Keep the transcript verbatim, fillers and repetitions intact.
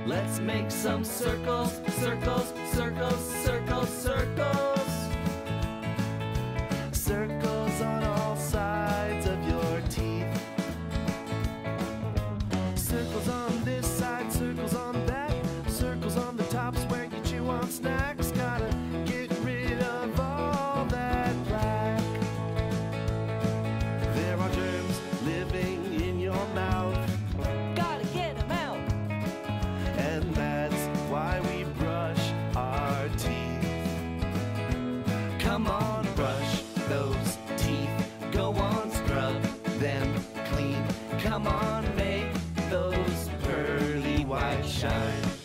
Let's make some circles, circles, circles, circles, circles. Circles on all sides of your teeth. Circles on this side, circles on that. Circles on the tops where you chew on snacks. Gotta get rid of all that plaque. There are germs living in your mouth. Gotta get 'em out. And that's why we brush our teeth. Come on, brush those teeth. Go on, scrub them clean. Come on, make those pearly whites shine.